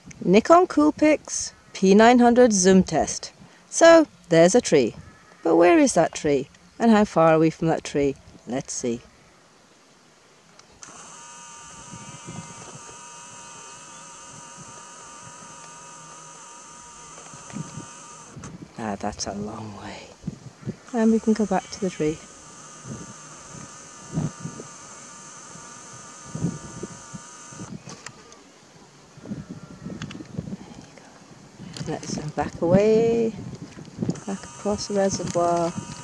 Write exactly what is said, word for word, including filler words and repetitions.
Nikon Coolpix P nine hundred zoom test. So there's a tree. But where is that tree? And how far are we from that tree? Let's see. Ah, that's a long way. And we can go back to the tree. Let's back away, back across the reservoir.